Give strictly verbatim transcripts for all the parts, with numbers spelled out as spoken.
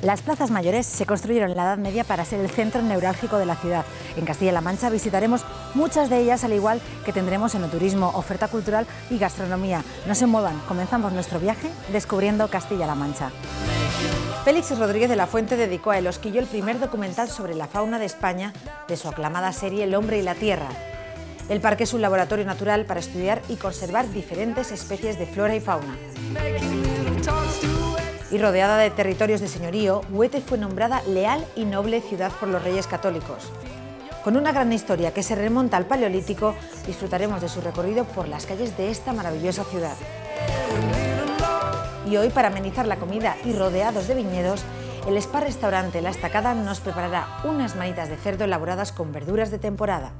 Las plazas mayores se construyeron en la Edad Media para ser el centro neurálgico de la ciudad. En Castilla-La Mancha visitaremos muchas de ellas, al igual que tendremos enoturismo, oferta cultural y gastronomía. No se muevan, comenzamos nuestro viaje descubriendo Castilla-La Mancha. Félix Rodríguez de la Fuente dedicó a El Osquillo el primer documental sobre la fauna de España de su aclamada serie El hombre y la tierra. El parque es un laboratorio natural para estudiar y conservar diferentes especies de flora y fauna. Y rodeada de territorios de señorío, Huete fue nombrada leal y noble ciudad por los reyes católicos. Con una gran historia que se remonta al Paleolítico, disfrutaremos de su recorrido por las calles de esta maravillosa ciudad. Y hoy, para amenizar la comida y rodeados de viñedos, el spa-restaurante La Estacada nos preparará unas manitas de cerdo elaboradas con verduras de temporada.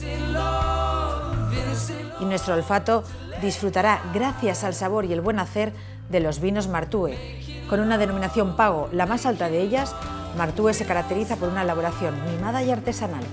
Y nuestro olfato disfrutará, gracias al sabor y el buen hacer, de los vinos Martúe. Con una denominación Pago, la más alta de ellas, Martúe se caracteriza por una elaboración mimada y artesanal.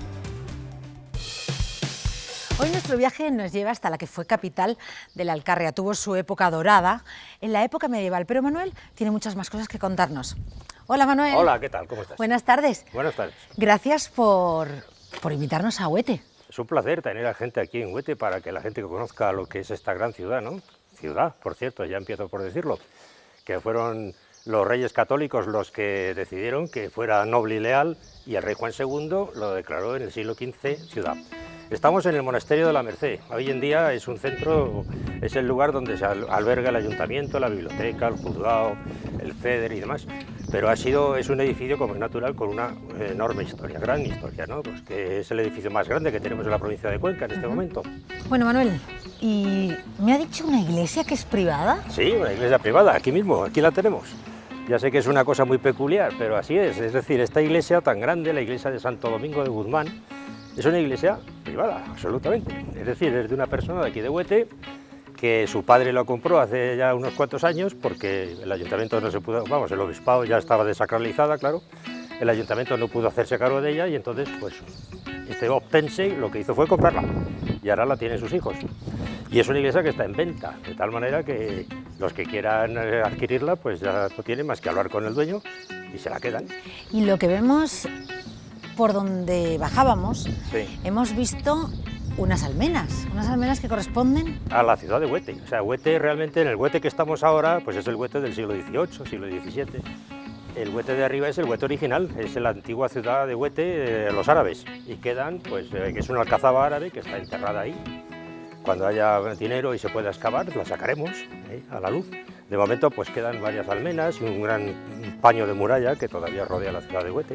Hoy nuestro viaje nos lleva hasta la que fue capital de la Alcarria. Tuvo su época dorada en la época medieval, pero Manuel tiene muchas más cosas que contarnos. Hola, Manuel. Hola, ¿qué tal? ¿Cómo estás? Buenas tardes. Buenas tardes. Gracias por, por invitarnos a Huete. Es un placer tener a gente aquí en Huete para que la gente conozca lo que es esta gran ciudad, ¿no? Ciudad, por cierto, ya empiezo por decirlo, que fueron los reyes católicos los que decidieron que fuera noble y leal, y el rey Juan segundo lo declaró en el siglo quince ciudad. Estamos en el monasterio de la Merced. Hoy en día es un centro, es el lugar donde se alberga el ayuntamiento, la biblioteca, el juzgado, el ceder y demás. Pero ha sido, es un edificio, como es natural, con una enorme historia, gran historia, ¿no? Pues que es el edificio más grande que tenemos en la provincia de Cuenca en este uh-huh. momento. Bueno, Manuel, ¿y me ha dicho una iglesia que es privada? Sí, una iglesia privada, aquí mismo, aquí la tenemos. Ya sé que es una cosa muy peculiar, pero así es. Es decir, esta iglesia tan grande, la iglesia de Santo Domingo de Guzmán, es una iglesia privada, absolutamente. Es decir, es de una persona de aquí de Huete, que su padre lo compró hace ya unos cuantos años, porque el ayuntamiento no se pudo, vamos, el obispado ya estaba desacralizada, claro, el ayuntamiento no pudo hacerse cargo de ella, y entonces, pues, este Optense lo que hizo fue comprarla, y ahora la tienen sus hijos. Y es una iglesia que está en venta, de tal manera que los que quieran adquirirla, pues ya no tienen más que hablar con el dueño y se la quedan. Y lo que vemos por donde bajábamos, sí, hemos visto unas almenas, unas almenas que corresponden a la ciudad de Huete. O sea, Huete realmente, en el Huete que estamos ahora, pues es el Huete del siglo dieciocho, siglo diecisiete. El Huete de arriba es el Huete original, es la antigua ciudad de Huete de los árabes, y quedan, pues, eh, que es una alcazaba árabe que está enterrada ahí. Cuando haya dinero y se pueda excavar, la sacaremos ¿eh? a la luz. De momento, pues quedan varias almenas y un gran paño de muralla que todavía rodea la ciudad de Huete.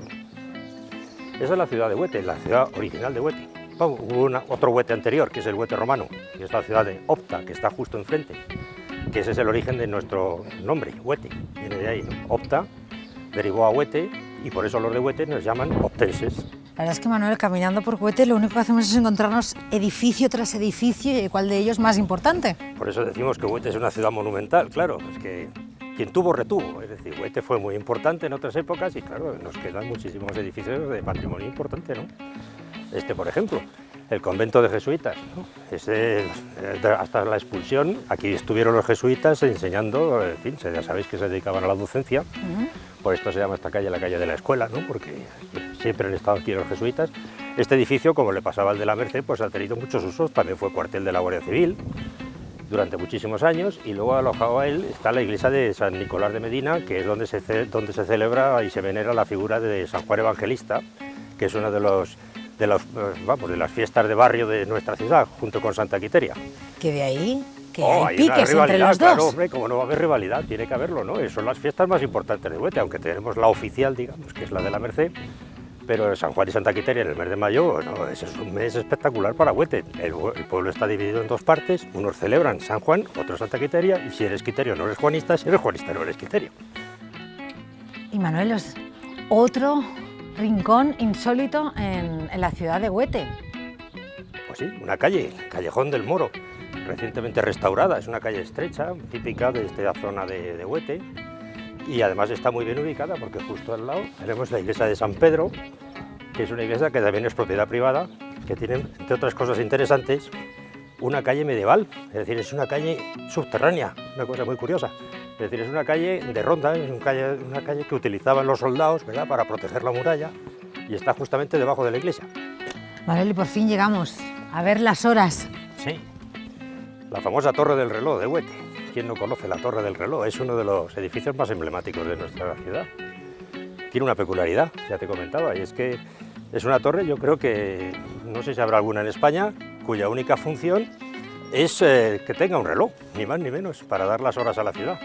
Esa es la ciudad de Huete, la ciudad original de Huete. Oh, hubo una, otro Huete anterior, que es el Huete romano, que es la ciudad de Opta, que está justo enfrente, que ese es el origen de nuestro nombre, Huete. Viene de ahí, ¿no? Opta derivó a Huete, y por eso los de Huete nos llaman optenses. La verdad es que, Manuel, caminando por Huete, lo único que hacemos es encontrarnos edificio tras edificio, y cuál de ellos más importante. Por eso decimos que Huete es una ciudad monumental, claro, es que quien tuvo, retuvo. Es decir, Huete fue muy importante en otras épocas y, claro, nos quedan muchísimos edificios de patrimonio importante, ¿no? Este, por ejemplo, el convento de jesuitas, ¿no? Ese, hasta la expulsión, aquí estuvieron los jesuitas enseñando, en fin, ya sabéis que se dedicaban a la docencia, uh-huh. Por esto se llama esta calle la calle de la escuela, ¿no? Porque siempre han estado aquí los jesuitas. Este edificio, como le pasaba al de la Merced, pues ha tenido muchos usos, también fue cuartel de la Guardia Civil durante muchísimos años, y luego alojado a él está la iglesia de San Nicolás de Medina, que es donde se, donde se celebra y se venera la figura de San Juan Evangelista, que es una de los de los vamos de las fiestas de barrio de nuestra ciudad, junto con Santa Quiteria. Que de ahí que oh, hay piques entre los dos. Claro, hombre, como no va a haber rivalidad, tiene que haberlo, ¿no? Son las fiestas más importantes de Huete, aunque tenemos la oficial, digamos, que es la de la Merced, pero San Juan y Santa Quiteria en el mes de mayo, no, ese es un mes espectacular para Huete. El, el pueblo está dividido en dos partes, unos celebran San Juan, otros Santa Quiteria, y si eres quiterio no eres juanista, si eres juanista no eres quiterio. Y Manuel, es otro rincón insólito en, en la ciudad de Huete. Pues sí, una calle, el Callejón del Moro, recientemente restaurada, es una calle estrecha, típica de esta zona de, de Huete, y además está muy bien ubicada porque justo al lado tenemos la iglesia de San Pedro, que es una iglesia que también es propiedad privada, que tiene, entre otras cosas interesantes, una calle medieval, es decir, es una calle subterránea, una cosa muy curiosa. Es decir, es una calle de ronda, es una calle, una calle que utilizaban los soldados, ¿verdad?, para proteger la muralla, y está justamente debajo de la iglesia. Manuel, y por fin llegamos a ver las horas. Sí, la famosa Torre del Reloj de Huete. ¿Quién no conoce la Torre del Reloj? Es uno de los edificios más emblemáticos de nuestra ciudad. Tiene una peculiaridad, ya te comentaba, y es que es una torre, yo creo que, no sé si habrá alguna en España, cuya única función es eh, que tenga un reloj, ni más ni menos, para dar las horas a la ciudad.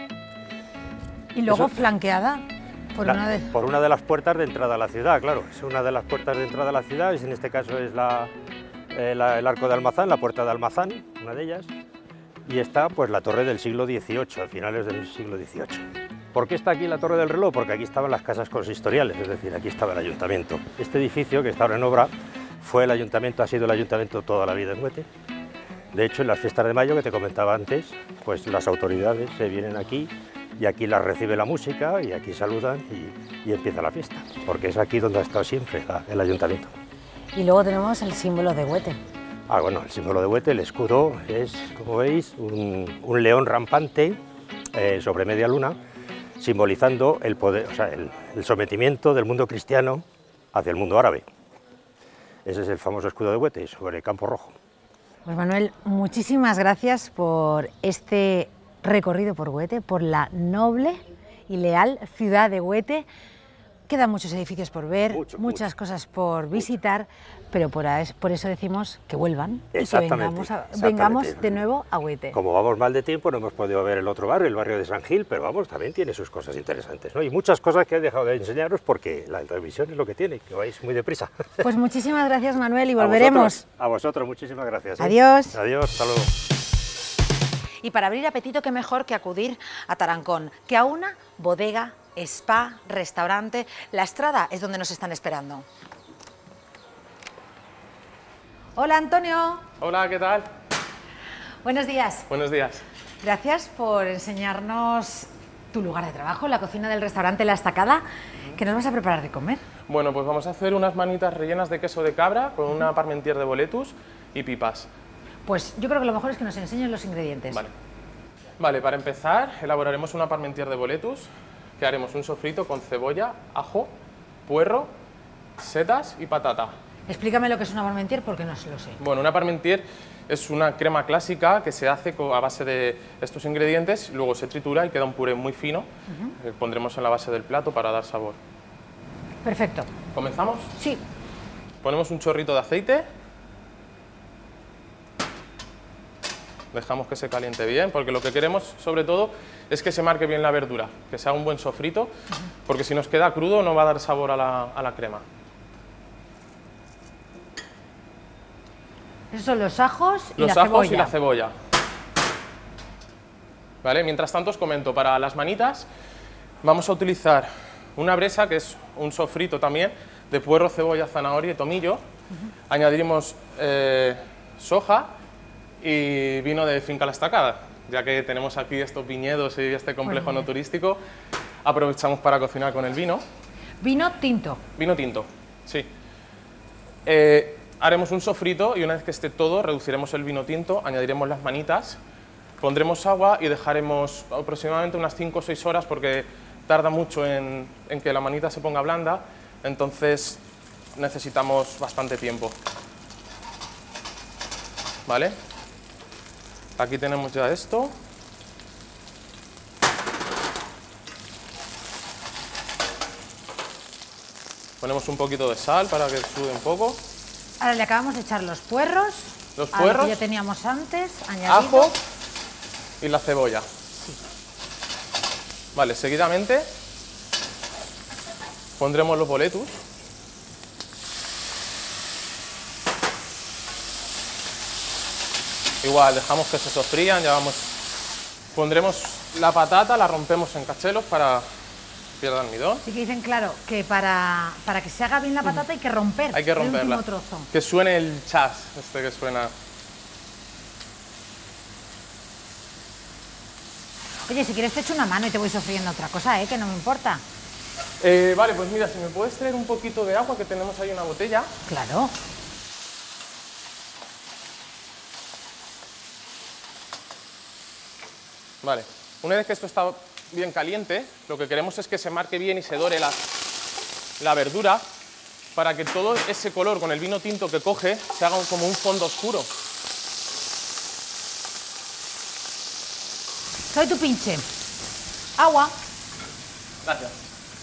Y luego Eso, flanqueada por, la, una de... por una de las puertas de entrada a la ciudad, claro. Es una de las puertas de entrada a la ciudad, en este caso es la, eh, la, el arco de Almazán, la puerta de Almazán, una de ellas, y está pues la torre del siglo dieciocho, a finales del siglo dieciocho. ¿Por qué está aquí la Torre del Reloj? Porque aquí estaban las casas consistoriales, es decir, aquí estaba el ayuntamiento. Este edificio, que está ahora en obra, fue el ayuntamiento, ha sido el ayuntamiento toda la vida en Huete. De hecho, en las fiestas de mayo que te comentaba antes, pues las autoridades se vienen aquí y aquí las recibe la música y aquí saludan y, y empieza la fiesta, porque es aquí donde ha estado siempre la, el ayuntamiento. Y luego tenemos el símbolo de Huete. Ah, bueno, el símbolo de Huete, el escudo, es, como veis, un, un león rampante eh, sobre media luna, simbolizando el, poder, o sea, el, el sometimiento del mundo cristiano hacia el mundo árabe. Ese es el famoso escudo de Huete, sobre el campo rojo. Pues Manuel, muchísimas gracias por este recorrido por Huete, por la noble y leal ciudad de Huete. Quedan muchos edificios por ver, mucho, muchas mucho. cosas por visitar, mucho. pero por, por eso decimos que vuelvan y que vengamos, a, vengamos de nuevo a Huete. Como vamos mal de tiempo, no hemos podido ver el otro barrio, el barrio de San Gil, pero vamos, también tiene sus cosas interesantes, ¿no? Y muchas cosas que he dejado de enseñaros porque la televisión es lo que tiene, que vais muy deprisa. Pues muchísimas gracias, Manuel, y volveremos. A vosotros, a vosotros muchísimas gracias. ¿eh? Adiós. Adiós, hasta luego. Y para abrir apetito, qué mejor que acudir a Tarancón, que a una bodega, spa, restaurante. La Estrada es donde nos están esperando. Hola, Antonio. Hola, ¿qué tal? Buenos días. Buenos días. Gracias por enseñarnos tu lugar de trabajo, la cocina del restaurante La Estacada. ¿Qué nos vas a preparar de comer? Bueno, pues vamos a hacer unas manitas rellenas de queso de cabra con una parmentier de boletus y pipas. Pues yo creo que lo mejor es que nos enseñes los ingredientes. Vale. Vale, para empezar elaboraremos una parmentier de boletus, que haremos un sofrito con cebolla, ajo, puerro, setas y patata. Explícame lo que es una parmentier porque no lo sé. Bueno, una parmentier es una crema clásica que se hace a base de estos ingredientes, luego se tritura y queda un puré muy fino, uh-huh. que pondremos en la base del plato para dar sabor. Perfecto. ¿Comenzamos? Sí. Ponemos un chorrito de aceite. Dejamos que se caliente bien, porque lo que queremos, sobre todo, es que se marque bien la verdura, que sea un buen sofrito, porque si nos queda crudo no va a dar sabor a la, a la crema. Esos son los ajos y los la ajos cebolla. y la cebolla. Vale, mientras tanto os comento, para las manitas vamos a utilizar una bresa, que es un sofrito también, de puerro, cebolla, zanahoria y tomillo. Uh-huh. Añadiremos eh, soja y vino de Finca La Estacada, ya que tenemos aquí estos viñedos y este complejo no turístico, aprovechamos para cocinar con el vino. Vino tinto. Vino tinto, sí. Eh, haremos un sofrito y una vez que esté todo, reduciremos el vino tinto, añadiremos las manitas, pondremos agua y dejaremos aproximadamente unas cinco o seis horas porque tarda mucho en, en que la manita se ponga blanda, entonces necesitamos bastante tiempo. ¿Vale? Aquí tenemos ya esto. Ponemos un poquito de sal para que sude un poco. Ahora le acabamos de echar los puerros. Los puerros. Que ya teníamos antes, añadido. Ajo y la cebolla. Sí. Vale, seguidamente pondremos los boletus. Igual, dejamos que se sofrían, ya vamos. Pondremos la patata, la rompemos en cachelos para que pierda almidón. Sí que dicen, claro, que para, para que se haga bien la patata hay que romper. Hay que romperla. El último trozo. Que suene el chas, este que suena. Oye, si quieres te echo una mano y te voy sofriendo otra cosa, ¿eh? Que no me importa. Eh, vale, pues mira, si me puedes traer un poquito de agua, que tenemos ahí una botella. Claro. Vale, una vez que esto está bien caliente, lo que queremos es que se marque bien y se dore la, la verdura para que todo ese color con el vino tinto que coge se haga como un fondo oscuro. Soy tu pinche. Agua. Gracias.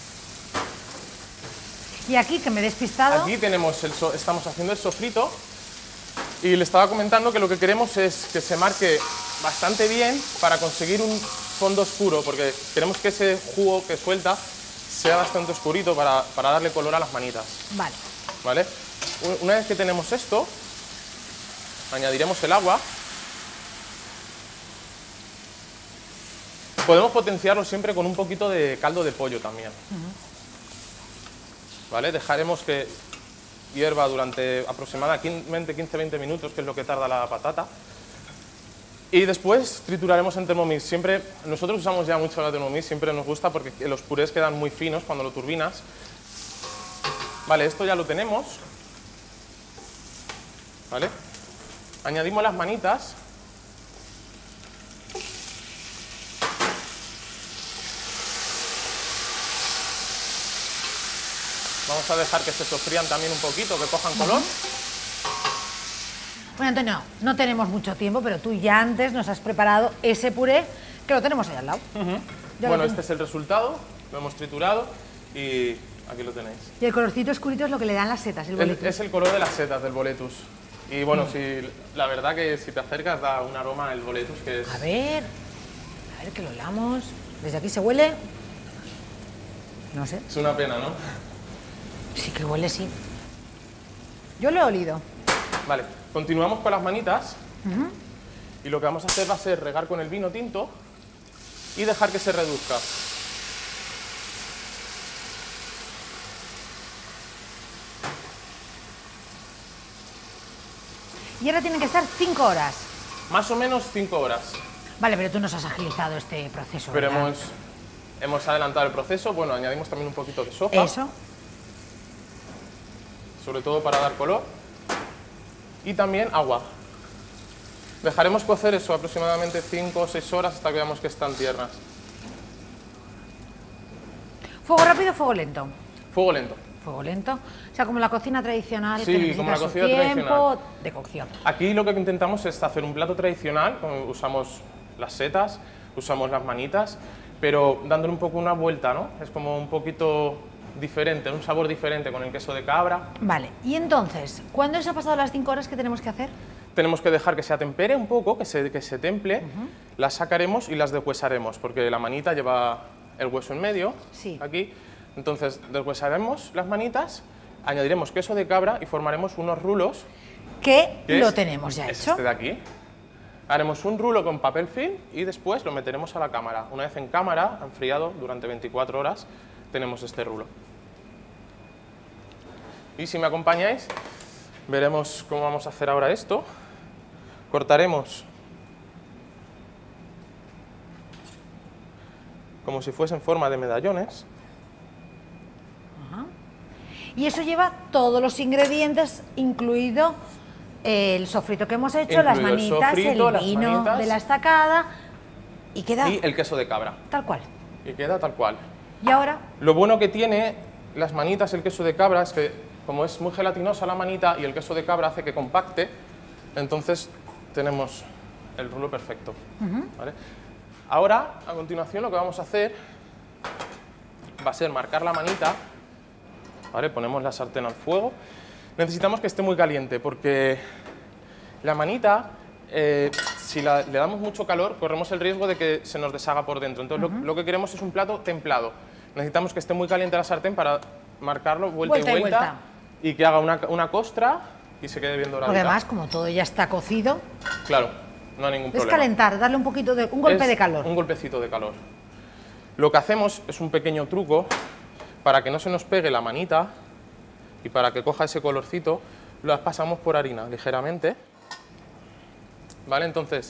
Y aquí, que me he despistado. Aquí tenemos el so estamos haciendo el sofrito y le estaba comentando que lo que queremos es que se marque bastante bien para conseguir un fondo oscuro, porque queremos que ese jugo que suelta sea bastante oscurito para, para darle color a las manitas. Vale. ¿Vale? Una vez que tenemos esto, añadiremos el agua. Podemos potenciarlo siempre con un poquito de caldo de pollo también. Uh-huh. ¿Vale? Dejaremos que hierva durante aproximadamente quince a veinte minutos, que es lo que tarda la patata. Y después trituraremos en Thermomix. Siempre, nosotros usamos ya mucho la Thermomix, siempre nos gusta porque los purés quedan muy finos cuando lo turbinas. Vale, esto ya lo tenemos. ¿Vale? Añadimos las manitas. Vamos a dejar que se sofrían también un poquito, que cojan color. Bueno, Antonio, no tenemos mucho tiempo, pero tú ya antes nos has preparado ese puré que lo tenemos ahí al lado. Uh-huh. Bueno, este es el resultado, lo hemos triturado y aquí lo tenéis. Y el colorcito oscurito es lo que le dan las setas, el boletus. El, es el color de las setas del boletus. Y bueno, mm. si, la verdad que si te acercas da un aroma el boletus que es... A ver, a ver que lo olamos. Desde aquí se huele... No sé. Es una pena, ¿no? Sí que huele, sí. Yo lo he olido. Vale, continuamos con las manitas. Uh-huh. Y lo que vamos a hacer va a ser regar con el vino tinto y dejar que se reduzca. Y ahora tienen que estar cinco horas. Más o menos cinco horas. Vale, pero tú nos has agilizado este proceso. Pero ¿verdad? hemos, hemos adelantado el proceso. Bueno, añadimos también un poquito de soja. Eso. Sobre todo para dar color. Y también agua. Dejaremos cocer eso aproximadamente cinco o seis horas hasta que veamos que están tiernas. ¿Fuego rápido o fuego lento? Fuego lento. Fuego lento. O sea, como la cocina tradicional, sí, que necesita como la su cocina tiempo tradicional. de cocción. Aquí lo que intentamos es hacer un plato tradicional, usamos las setas, usamos las manitas, pero dándole un poco una vuelta, ¿no? Es como un poquito diferente, un sabor diferente con el queso de cabra. Vale, y entonces, ¿cuándo se ha pasado las cinco horas que tenemos que hacer? Tenemos que dejar que se atempere un poco, que se, que se temple, uh-huh. Las sacaremos y las deshuesaremos, porque la manita lleva el hueso en medio, sí. Aquí. Entonces deshuesaremos las manitas, añadiremos queso de cabra y formaremos unos rulos. Que lo es, tenemos ya es hecho. Este de aquí. Haremos un rulo con papel film y después lo meteremos a la cámara. Una vez en cámara, enfriado durante veinticuatro horas, tenemos este rulo. Y si me acompañáis, veremos cómo vamos a hacer ahora esto. Cortaremos como si fuesen forma de medallones. Ajá. Y eso lleva todos los ingredientes, incluido el sofrito que hemos hecho, incluido las manitas, el, sofrito, el vino las manitas, de la estacada, y queda... Y el queso de cabra. Tal cual. Y queda tal cual. Y ahora... Lo bueno que tiene las manitas, el queso de cabra, es que como es muy gelatinosa la manita y el queso de cabra hace que compacte, entonces tenemos el rulo perfecto. Uh-huh. ¿Vale? Ahora, a continuación, lo que vamos a hacer va a ser marcar la manita. ¿Vale? Ponemos la sartén al fuego. Necesitamos que esté muy caliente porque la manita, eh, si la, le damos mucho calor, corremos el riesgo de que se nos deshaga por dentro. Entonces, uh-huh. lo, lo que queremos es un plato templado. Necesitamos que esté muy caliente la sartén para marcarlo vuelta, vuelta y vuelta, y vuelta y que haga una, una costra y se quede bien dorado. Porque además, como todo ya está cocido... Claro, no hay ningún problema. Es calentar, darle un poquito de... un golpe es de calor. Un golpecito de calor. Lo que hacemos es un pequeño truco para que no se nos pegue la manita y para que coja ese colorcito, las pasamos por harina ligeramente. ¿Vale? Entonces,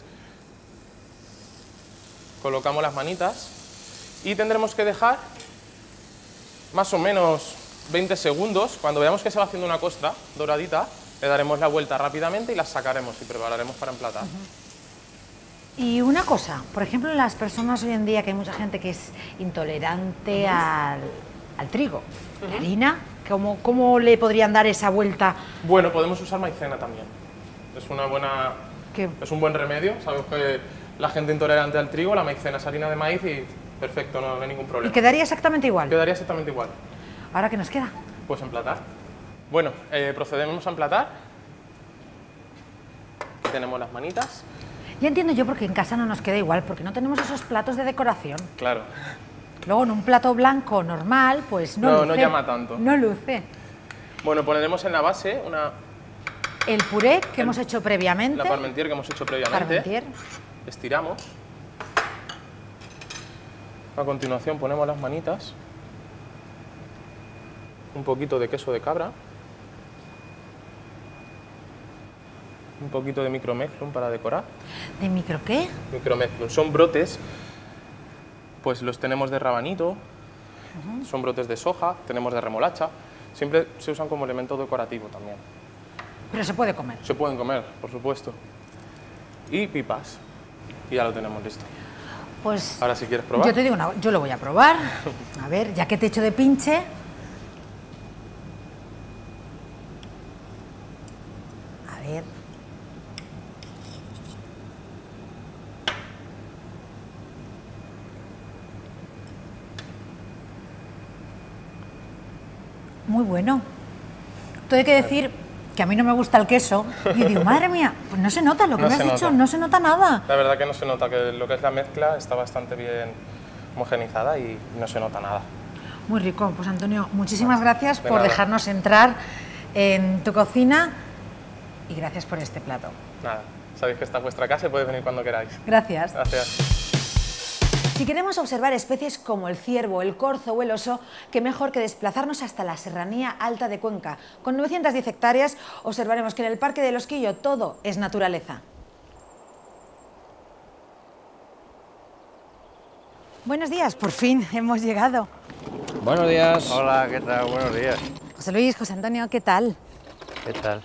colocamos las manitas y tendremos que dejar más o menos veinte segundos. Cuando veamos que se va haciendo una costra doradita, le daremos la vuelta rápidamente y las sacaremos y prepararemos para emplatar. Uh-huh. Y una cosa, por ejemplo, las personas hoy en día, que hay mucha gente que es intolerante uh-huh. al, al trigo, uh-huh. la harina, ¿cómo, ¿cómo le podrían dar esa vuelta? Bueno, podemos usar maicena también. Es una buena, ¿Qué? Es un buen remedio. Sabemos que la gente intolerante al trigo, la maicena es harina de maíz y perfecto, no, no hay ningún problema. ¿Y quedaría exactamente igual? Quedaría exactamente igual. ¿Ahora qué nos queda? Pues emplatar. Bueno, eh, procedemos a emplatar. Aquí tenemos las manitas. Ya entiendo yo porque en casa no nos queda igual, porque no tenemos esos platos de decoración. Claro. Luego en un plato blanco normal, pues no, no luce. No llama tanto. No luce. Bueno, pondremos en la base una... El puré que el, hemos hecho previamente. La parmentier que hemos hecho previamente. Parmentier. Estiramos. A continuación ponemos las manitas. Un poquito de queso de cabra. Un poquito de micromezclun para decorar. ¿De micro qué? Micromezclun. Son brotes, pues los tenemos de rabanito, uh-huh. son brotes de soja, tenemos de remolacha. Siempre se usan como elemento decorativo también. Pero se puede comer. Se pueden comer, por supuesto. Y pipas. Y ya lo tenemos listo. Pues... Ahora si quieres probar. Yo te digo una, yo lo voy a probar. A ver, ya que te echo de pinche... A ver... Muy bueno. Todo hay que decir que a mí no me gusta el queso. Y digo, madre mía, pues no se nota lo que no me has dicho, nota. no se nota nada. La verdad que no se nota, que lo que es la mezcla está bastante bien homogenizada y no se nota nada. Muy rico. Pues Antonio, muchísimas bueno, gracias de por nada. dejarnos entrar en tu cocina y gracias por este plato. Nada, sabéis que está en vuestra casa y podéis venir cuando queráis. Gracias. Gracias. Si queremos observar especies como el ciervo, el corzo o el oso, qué mejor que desplazarnos hasta la Serranía Alta de Cuenca. Con novecientas diez hectáreas observaremos que en el Parque del Osquillo todo es naturaleza. Buenos días, por fin hemos llegado. Buenos días. Hola, ¿qué tal? Buenos días. José Luis, José Antonio, ¿qué tal? ¿Qué tal?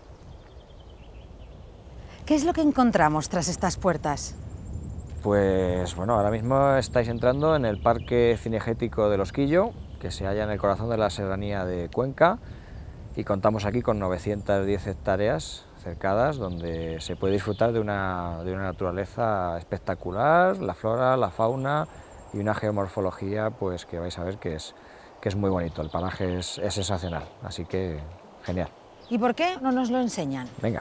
¿Qué es lo que encontramos tras estas puertas? Pues bueno, ahora mismo estáis entrando en el Parque Cinegético del Osquillo, que se halla en el corazón de la Serranía de Cuenca, y contamos aquí con novecientas diez hectáreas cercadas, donde se puede disfrutar de una, de una naturaleza espectacular, la flora, la fauna y una geomorfología pues que vais a ver que es, que es muy bonito. El paraje es, es sensacional, así que genial. ¿Y por qué no nos lo enseñan? Venga.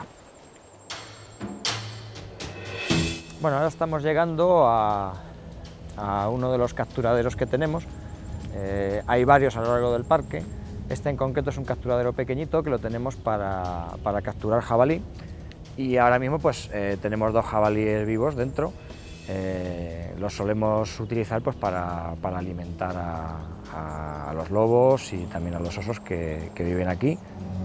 Bueno, ahora estamos llegando a, a uno de los capturaderos que tenemos. Eh, hay varios a lo largo del parque. Este en concreto es un capturadero pequeñito que lo tenemos para, para capturar jabalí. Y ahora mismo pues eh, tenemos dos jabalíes vivos dentro. Eh, los solemos utilizar pues, para, para alimentar a, a, a los lobos y también a los osos que, que viven aquí.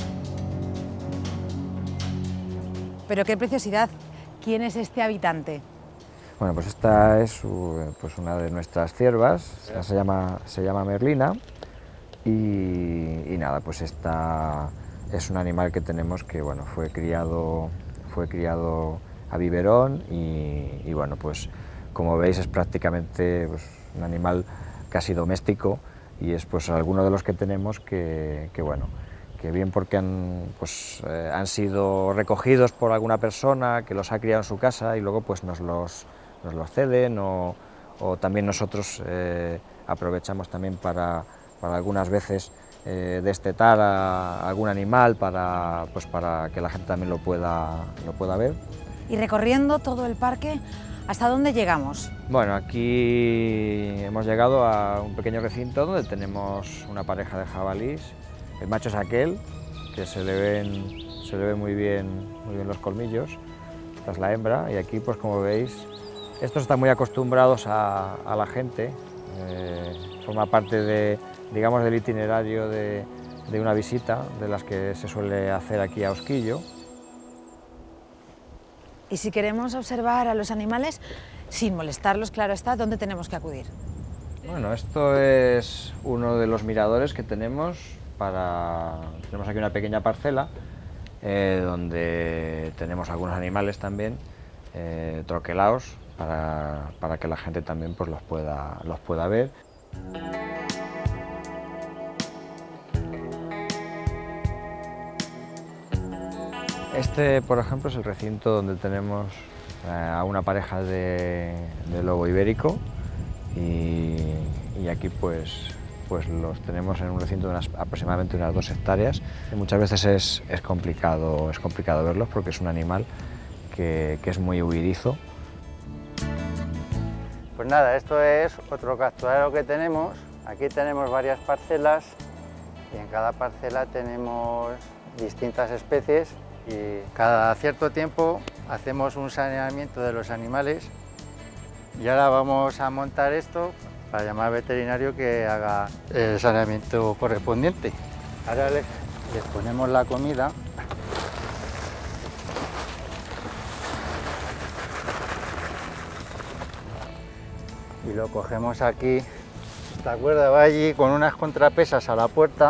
Pero qué preciosidad. ¿Quién es este habitante? Bueno, pues esta es pues una de nuestras ciervas, se llama, se llama Merlina y, y nada, pues esta es un animal que tenemos que bueno, fue criado, fue criado a biberón y, y bueno, pues como veis es prácticamente pues, un animal casi doméstico y es pues alguno de los que tenemos que, que bueno, que bien porque han, pues, eh, han sido recogidos por alguna persona que los ha criado en su casa y luego pues, nos, los, nos los ceden o, o también nosotros eh, aprovechamos también para, para algunas veces eh, destetar a algún animal para, pues, para que la gente también lo pueda, lo pueda ver. Y recorriendo todo el parque, ¿hasta dónde llegamos? Bueno, aquí hemos llegado a un pequeño recinto donde tenemos una pareja de jabalís. El macho es aquel, que se le ven, se le ven muy bien, muy bien los colmillos. Esta es la hembra y aquí, pues como veis, estos están muy acostumbrados a, a la gente. Eh, forma parte de, digamos, del itinerario de, de una visita de las que se suele hacer aquí a Osquillo. Y si queremos observar a los animales sin molestarlos, claro está, ¿dónde tenemos que acudir? Bueno, esto es uno de los miradores que tenemos. Para... Tenemos aquí una pequeña parcela eh, donde tenemos algunos animales también eh, troquelados para, para que la gente también pues, los, pueda, los pueda ver. Este, por ejemplo, es el recinto donde tenemos eh, a una pareja de, de lobo ibérico y, y aquí pues, pues los tenemos en un recinto de unas, aproximadamente unas dos hectáreas. Y muchas veces es, es, complicado, es complicado verlos porque es un animal que, que es muy huidizo. Pues nada, esto es otro capturadero que tenemos. Aquí tenemos varias parcelas y en cada parcela tenemos distintas especies. Y cada cierto tiempo hacemos un saneamiento de los animales y ahora vamos a montar esto para llamar al veterinario que haga el saneamiento correspondiente. Ahora les, les ponemos la comida. Y lo cogemos aquí. Esta cuerda va allí con unas contrapesas a la puerta.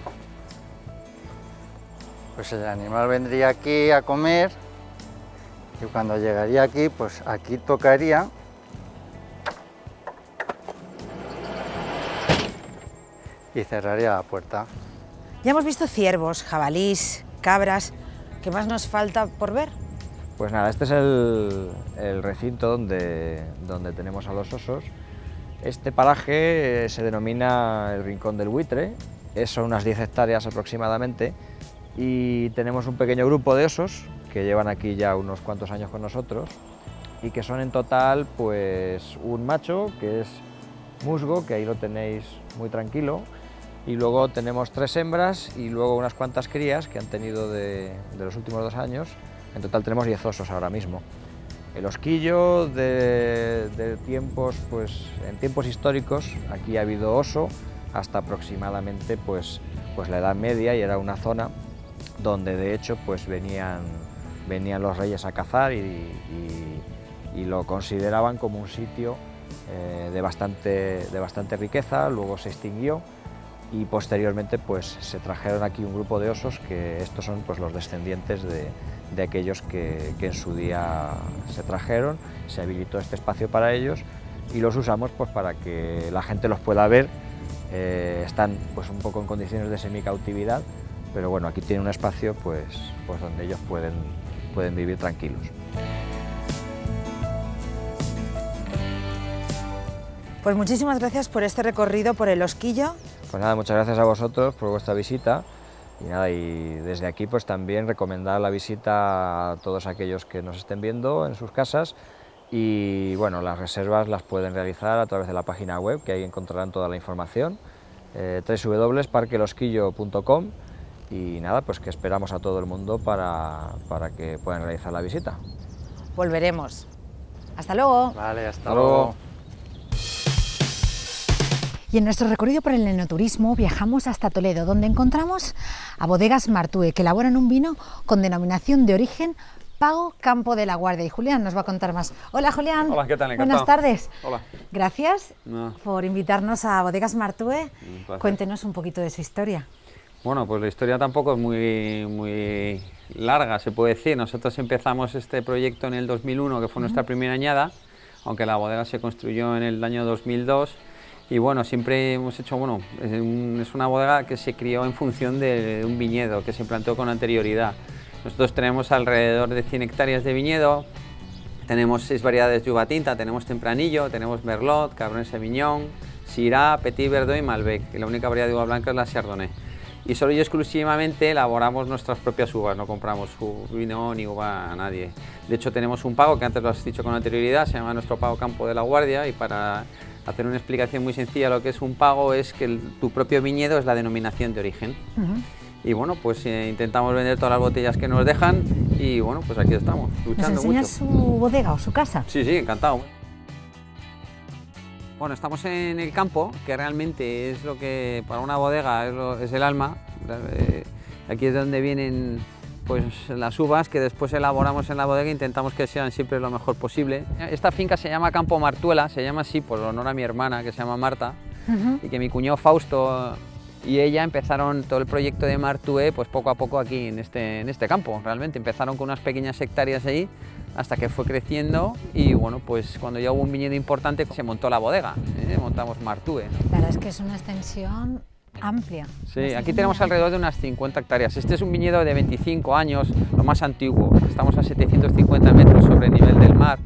Pues el animal vendría aquí a comer y cuando llegaría aquí, pues aquí tocaría y cerraría la puerta. Ya hemos visto ciervos, jabalís, cabras. ¿Qué más nos falta por ver? Pues nada, este es el, el recinto donde, donde tenemos a los osos. Este paraje se denomina el Rincón del Buitre, son unas diez hectáreas aproximadamente. Y tenemos un pequeño grupo de osos que llevan aquí ya unos cuantos años con nosotros y que son en total pues un macho que es musgo, que ahí lo tenéis muy tranquilo, y luego tenemos tres hembras y luego unas cuantas crías que han tenido de, de los últimos dos años. En total tenemos diez osos ahora mismo. El osquillo de, de tiempos, pues en tiempos históricos aquí ha habido oso hasta aproximadamente pues, pues la Edad Media y era una zona donde de hecho pues venían, venían los reyes a cazar y, y, y lo consideraban como un sitio eh, de, bastante, de bastante riqueza. Luego se extinguió y posteriormente pues se trajeron aquí un grupo de osos que estos son pues los descendientes de, de aquellos que, que en su día se trajeron. Se habilitó este espacio para ellos y los usamos pues para que la gente los pueda ver. Eh, están pues un poco en condiciones de semicautividad, pero bueno, aquí tiene un espacio pues, pues donde ellos pueden, pueden vivir tranquilos. Pues muchísimas gracias por este recorrido por el Osquillo. Pues nada, muchas gracias a vosotros por vuestra visita y nada, y desde aquí pues también recomendar la visita a todos aquellos que nos estén viendo en sus casas y bueno, las reservas las pueden realizar a través de la página web, que ahí encontrarán toda la información, eh, doble u doble u doble u punto parque el osquillo punto com. Y nada, pues que esperamos a todo el mundo para, para que puedan realizar la visita. Volveremos. Hasta luego. Vale, hasta, hasta luego. luego. Y en nuestro recorrido por el enoturismo viajamos hasta Toledo, donde encontramos a Bodegas Martúe, que elaboran un vino con denominación de origen Pago Campo de la Guardia. Y Julián nos va a contar más. Hola, Julián. Hola, ¿qué tal? Buenas Encantado. tardes. Hola. Gracias No. por invitarnos a Bodegas Martúe. Un placer. Cuéntenos un poquito de su historia. Bueno, pues la historia tampoco es muy, muy larga, se puede decir. Nosotros empezamos este proyecto en el dos mil uno, que fue nuestra primera añada, aunque la bodega se construyó en el año dos mil dos. Y bueno, siempre hemos hecho, bueno, es, un, es una bodega que se crió en función de, de un viñedo que se plantó con anterioridad. Nosotros tenemos alrededor de cien hectáreas de viñedo, tenemos seis variedades de uva tinta, tenemos Tempranillo, tenemos Merlot, Cabernet Sauvignon, Syrah, Petit Verdot y Malbec, y la única variedad de uva blanca es la Chardonnay. Y solo y exclusivamente elaboramos nuestras propias uvas, no compramos vino ni uva a nadie. De hecho tenemos un pago que antes lo has dicho con anterioridad, se llama nuestro Pago Campo de la Guardia, y para hacer una explicación muy sencilla, lo que es un pago es que el, tu propio viñedo es la denominación de origen. Uh-huh. Y bueno, pues eh, intentamos vender todas las botellas que nos dejan y bueno, pues aquí estamos, luchando mucho. ¿Nos enseñas su bodega o su casa? Sí, sí, encantado. Bueno, estamos en el campo, que realmente es lo que para una bodega es, lo, es el alma. Eh, aquí es donde vienen pues, las uvas que después elaboramos en la bodega e intentamos que sean siempre lo mejor posible. Esta finca se llama Campo Martuela, se llama así por honor a mi hermana, que se llama Marta, uh-huh. y que mi cuñado Fausto y ella empezaron todo el proyecto de Martúe pues poco a poco aquí en este, en este campo. Realmente empezaron con unas pequeñas hectáreas ahí, hasta que fue creciendo y bueno, pues cuando ya hubo un viñedo importante se montó la bodega, ¿eh? Montamos Martúe. La verdad es que es una extensión amplia. Sí, aquí tenemos alrededor de unas cincuenta hectáreas. Este es un viñedo de veinticinco años, lo más antiguo. Estamos a setecientos cincuenta metros sobre el nivel del mar.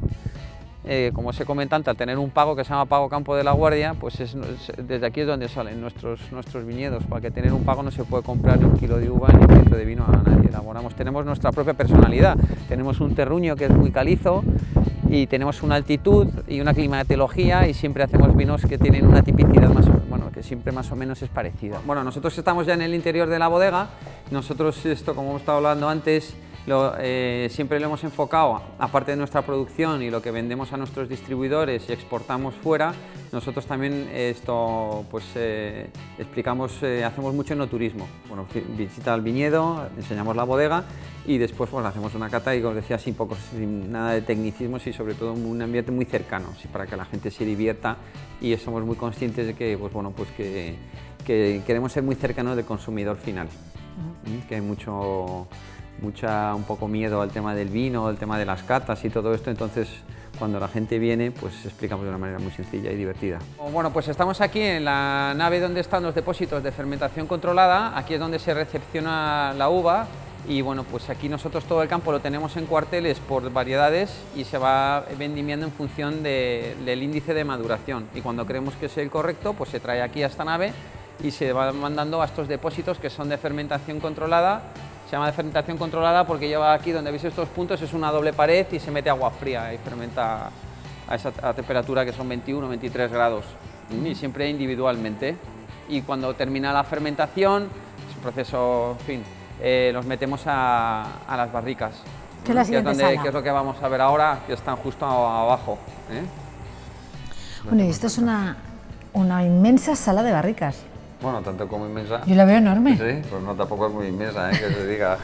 Eh, como os he comentado antes, al tener un pago que se llama Pago Campo de la Guardia, pues es, es, desde aquí es donde salen nuestros, nuestros viñedos. Para que tener un pago no se puede comprar ni un kilo de uva ni un litro de vino a nadie. Elaboramos, tenemos nuestra propia personalidad. Tenemos un terruño que es muy calizo y tenemos una altitud y una climatología y siempre hacemos vinos que tienen una tipicidad más o, bueno, que siempre más o menos es parecida. Bueno, nosotros estamos ya en el interior de la bodega. Nosotros esto, como hemos estado hablando antes, Lo, eh, siempre lo hemos enfocado, aparte de nuestra producción y lo que vendemos a nuestros distribuidores y exportamos fuera, nosotros también esto, pues, eh, explicamos, eh, hacemos mucho enoturismo. Bueno, visita al viñedo, enseñamos la bodega y después pues, hacemos una cata y, como os decía, sin, poco, sin nada de tecnicismos y sobre todo un ambiente muy cercano, ¿sí? Para que la gente se divierta y somos muy conscientes de que, pues, bueno, pues que, que queremos ser muy cercanos del consumidor final, uh-huh. Que hay mucho... mucha un poco miedo al tema del vino, al tema de las catas y todo esto, entonces cuando la gente viene pues explicamos de una manera muy sencilla y divertida. Bueno, pues estamos aquí en la nave donde están los depósitos de fermentación controlada, aquí es donde se recepciona la uva y bueno, pues aquí nosotros todo el campo lo tenemos en cuarteles por variedades y se va vendimiando en función de, del índice de maduración y cuando creemos que es el correcto pues se trae aquí a esta nave y se va mandando a estos depósitos que son de fermentación controlada. Se llama de fermentación controlada porque lleva aquí, donde veis estos puntos, es una doble pared y se mete agua fría y fermenta a esa a temperatura que son veintiuno, veintitrés grados y siempre individualmente. Y cuando termina la fermentación, es un proceso, en fin, eh, los metemos a, a las barricas. ¿Qué es la siguiente que es donde, sala? que es lo que vamos a ver ahora, que están justo abajo, ¿eh? Bueno, y esto es una, una inmensa sala de barricas. Bueno, tanto como inmensa. Yo la veo enorme. Sí, pues no, tampoco es muy inmensa, ¿eh? Que se diga.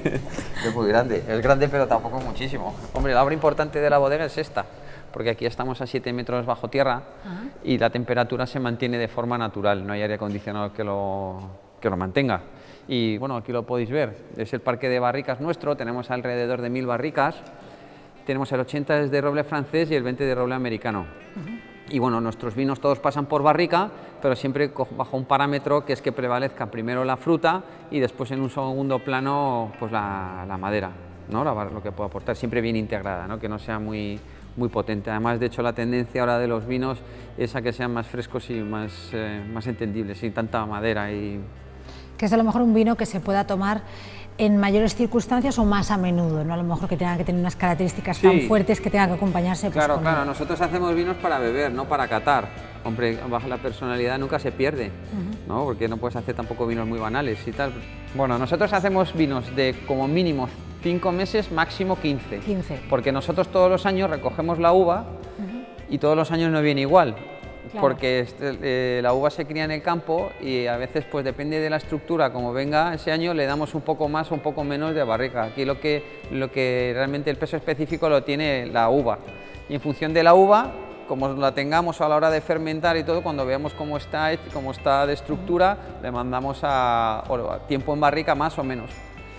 Es muy grande. Es grande, pero tampoco muchísimo. Hombre, la obra importante de la bodega es esta, porque aquí estamos a siete metros bajo tierra uh-huh. y la temperatura se mantiene de forma natural, no hay aire acondicionado que lo, que lo mantenga. Y bueno, aquí lo podéis ver, es el parque de barricas nuestro, tenemos alrededor de mil barricas, tenemos el ochenta es de roble francés y el veinte de roble americano. Uh-huh. Y bueno, nuestros vinos todos pasan por barrica, pero siempre bajo un parámetro que es que prevalezca primero la fruta y después en un segundo plano pues la, la madera, ¿no? La, lo que puede aportar, siempre bien integrada, ¿no? Que no sea muy, muy potente. Además, de hecho, la tendencia ahora de los vinos es a que sean más frescos y más, eh, más entendibles, sin tanta madera. Y... Que es a lo mejor un vino que se pueda tomar en mayores circunstancias o más a menudo, ¿no? A lo mejor que tenga que tener unas características sí. tan fuertes que tenga que acompañarse. Pues, claro, con... claro, nosotros hacemos vinos para beber, no para catar. Hombre, bajo la personalidad nunca se pierde, uh-huh. ¿no? Porque no puedes hacer tampoco vinos muy banales y tal. Bueno, nosotros hacemos vinos de como mínimo cinco meses, máximo quince. quince. Porque nosotros todos los años recogemos la uva uh-huh. y todos los años no viene igual. Claro. Porque este, eh, la uva se cría en el campo y a veces pues depende de la estructura, como venga ese año le damos un poco más o un poco menos de barrica. Aquí lo que, lo que realmente el peso específico lo tiene la uva y en función de la uva, como la tengamos a la hora de fermentar y todo, cuando veamos cómo está, cómo está de estructura, le mandamos a, a tiempo en barrica más o menos.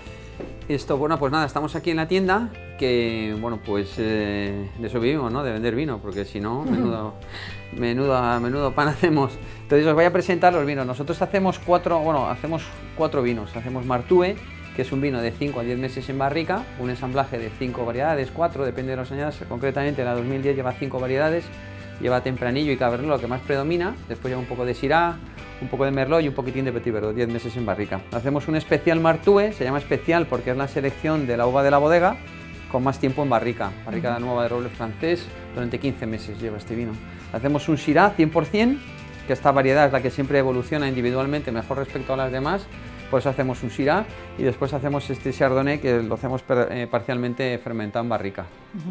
Esto, bueno, pues nada, estamos aquí en la tienda, que, bueno, pues eh, de eso vivimos, ¿no? De vender vino, porque si no, menudo, menudo, menudo pan hacemos. Entonces os voy a presentar los vinos. Nosotros hacemos cuatro, bueno, hacemos cuatro vinos. Hacemos Martúe, que es un vino de cinco a diez meses en barrica, un ensamblaje de cinco variedades, cuatro, depende de los años, concretamente la dos mil diez lleva cinco variedades, lleva Tempranillo y Cabernet, lo que más predomina, después lleva un poco de Syrah, un poco de Merlot y un poquitín de Petit Verdot, diez meses en barrica. Hacemos un especial Martúe, se llama especial porque es la selección de la uva de la bodega con más tiempo en barrica, barrica nueva de roble francés, durante quince meses lleva este vino. Hacemos un Syrah cien por cien, que esta variedad es la que siempre evoluciona individualmente mejor respecto a las demás, por eso hacemos un Syrah y después hacemos este Chardonnay que lo hacemos eh, parcialmente fermentado en barrica.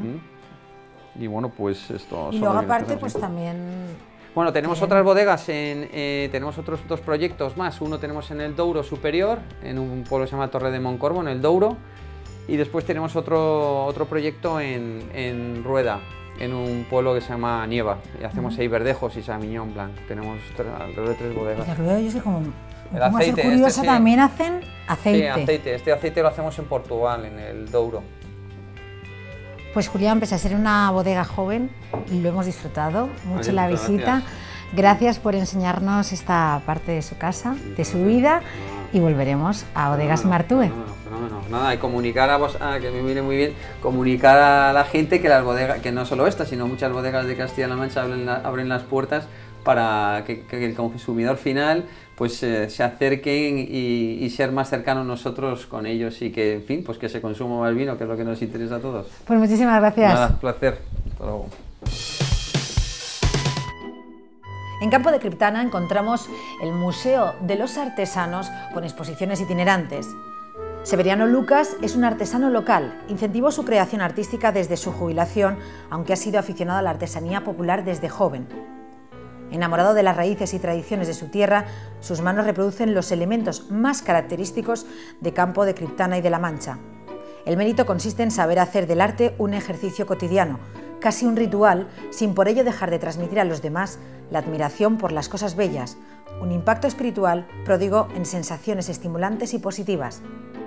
Uh-huh. ¿Mm? Y bueno, pues esto... Y luego aparte pues también... Bueno, tenemos Bien. otras bodegas, en, eh, tenemos otros dos proyectos más. Uno tenemos en el Douro Superior, en un pueblo que se llama Torre de Moncorvo, en el Douro. Y después tenemos otro, otro proyecto en, en Rueda, en un pueblo que se llama Nieva. Y hacemos ahí verdejos y Sauvignon Blanc. Tenemos tres, alrededor de tres bodegas. De Rueda, yo sé como... El aceite, curiosa, este, sí. también hacen aceite. Sí, aceite. Este aceite lo hacemos en Portugal, en el Douro. Pues Julián, pese a ser una bodega joven, lo hemos disfrutado mucho Oye, la muchas visita. gracias. Gracias por enseñarnos esta parte de su casa, de su vida, y volveremos a Bodegas Martúe. Fenómeno, fenómeno. Nada, y comunicar a vos, ah, que me viene muy bien, comunicar a la gente que las bodegas, que no solo esta, sino muchas bodegas de Castilla-La Mancha abren, la- abren las puertas para que, que el consumidor final pues eh, se acerquen y, y ser más cercanos nosotros con ellos y que, en fin, pues que se consuma más vino, que es lo que nos interesa a todos. Pues muchísimas gracias. Nada, placer. Hasta luego. En Campo de Criptana encontramos el Museo de los Artesanos con exposiciones itinerantes. Severiano Lucas es un artesano local, incentivó su creación artística desde su jubilación, aunque ha sido aficionado a la artesanía popular desde joven. Enamorado de las raíces y tradiciones de su tierra, sus manos reproducen los elementos más característicos de Campo de Criptana y de La Mancha. El mérito consiste en saber hacer del arte un ejercicio cotidiano, casi un ritual, sin por ello dejar de transmitir a los demás la admiración por las cosas bellas, un impacto espiritual pródigo en sensaciones estimulantes y positivas.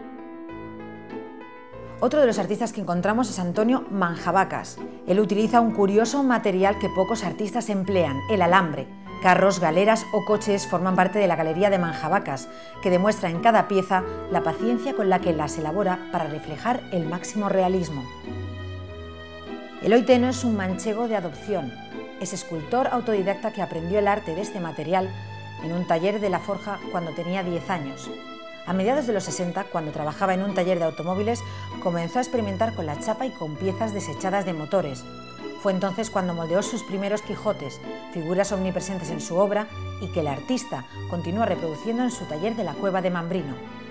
Otro de los artistas que encontramos es Antonio Manjabacas. Él utiliza un curioso material que pocos artistas emplean, el alambre. Carros, galeras o coches forman parte de la galería de Manjabacas, que demuestra en cada pieza la paciencia con la que las elabora para reflejar el máximo realismo. Eloy Teno es un manchego de adopción. Es escultor autodidacta que aprendió el arte de este material en un taller de la forja cuando tenía diez años. A mediados de los sesenta, cuando trabajaba en un taller de automóviles, comenzó a experimentar con la chapa y con piezas desechadas de motores. Fue entonces cuando moldeó sus primeros Quijotes, figuras omnipresentes en su obra y que el artista continúa reproduciendo en su taller de la Cueva de Mambrino.